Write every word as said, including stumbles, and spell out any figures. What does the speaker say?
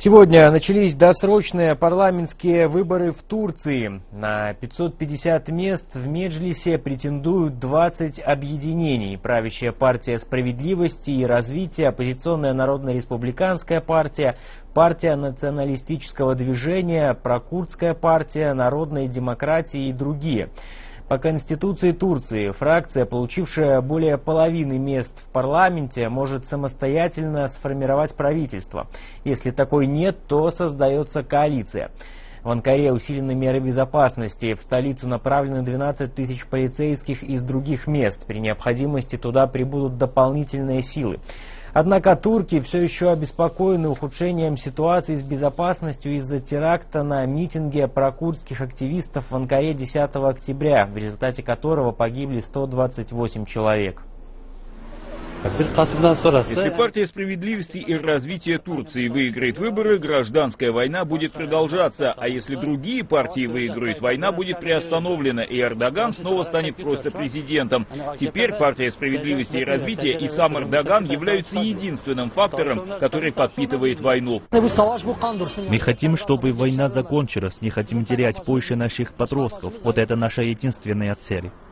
Сегодня начались досрочные парламентские выборы в Турции. На пятьсот пятьдесят мест в Меджлисе претендуют двадцать объединений. Правящая партия справедливости и развития, оппозиционная Народно-республиканская партия, партия националистического движения, прокурдская партия, народной демократии и другие. По Конституции Турции фракция, получившая более половины мест в парламенте, может самостоятельно сформировать правительство. Если такой нет, то создается коалиция. В Анкаре усилены меры безопасности. В столицу направлены двенадцать тысяч полицейских из других мест. При необходимости туда прибудут дополнительные силы. Однако турки все еще обеспокоены ухудшением ситуации с безопасностью из-за теракта на митинге прокурдских активистов в Анкаре десятого октября, в результате которого погибли сто двадцать восемь человек. Если партия справедливости и развития Турции выиграет выборы, гражданская война будет продолжаться, а если другие партии выиграют, война будет приостановлена, и Эрдоган снова станет просто президентом. Теперь партия справедливости и развития и сам Эрдоган являются единственным фактором, который подпитывает войну. Мы хотим, чтобы война закончилась, не хотим терять больше наших подростков. Вот это наша единственная цель.